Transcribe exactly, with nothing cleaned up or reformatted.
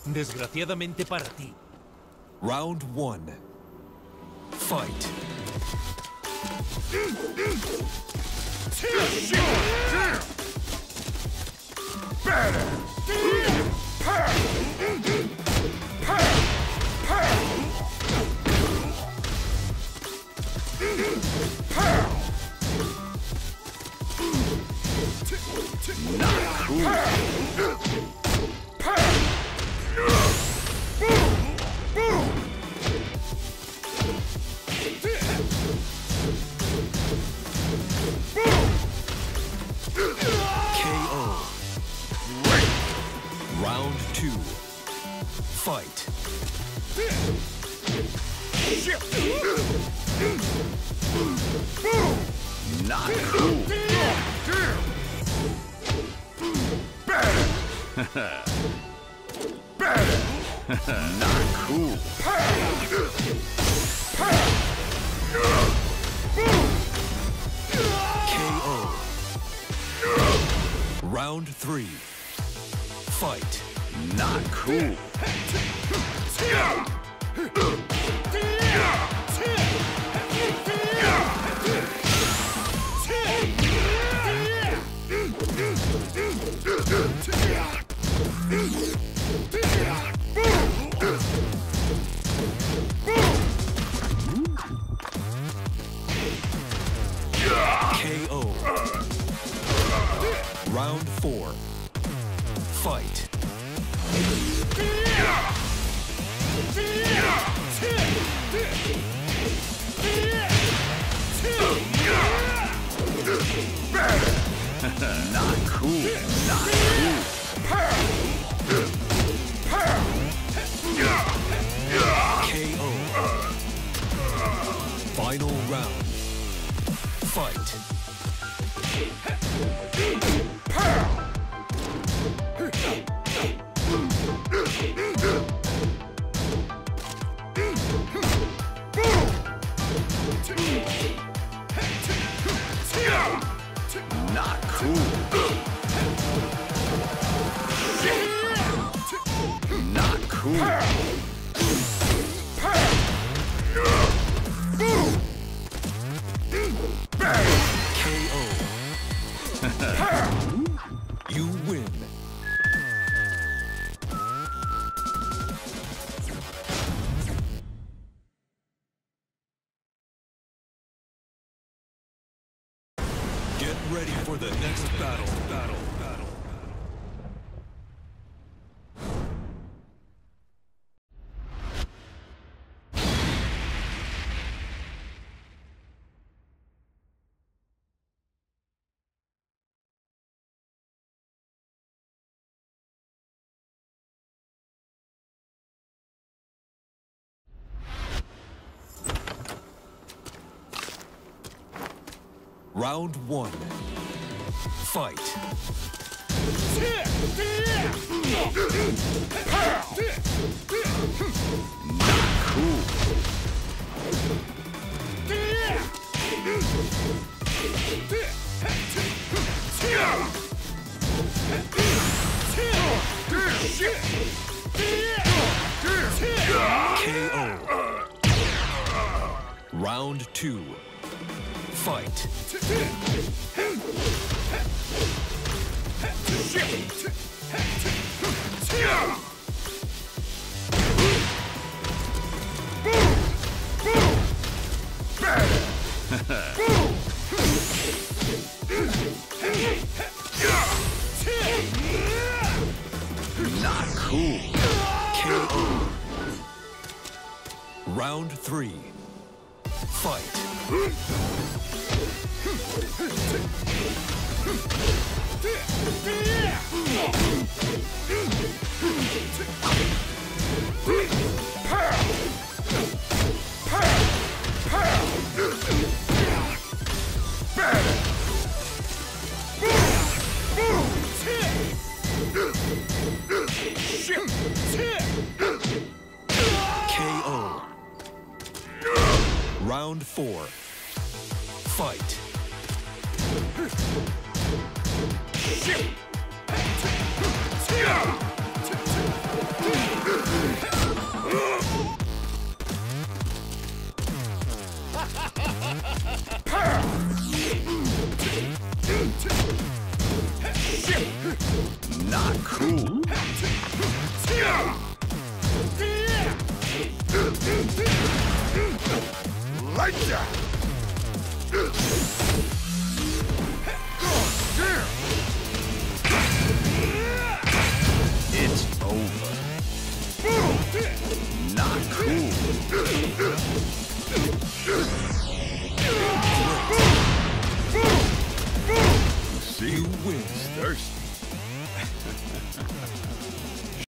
Desgraciadamente para ti. Round one. Fight. Not cool. K O. Round two. Fight. Not cool. Not cool. K O. Round three. Fight. Not cool. K O. Round four. Fight. Not cool. Not cool. K O. Final round. Fight. Not cool. Not cool. K O. You win. Get ready for the next battle. Battle. Battle. Round one. Fight. Not cool. K O. Round two. Fight. Not cool. K O. Round three. Fight. K O. Round four. Fight. Not cool. Like that!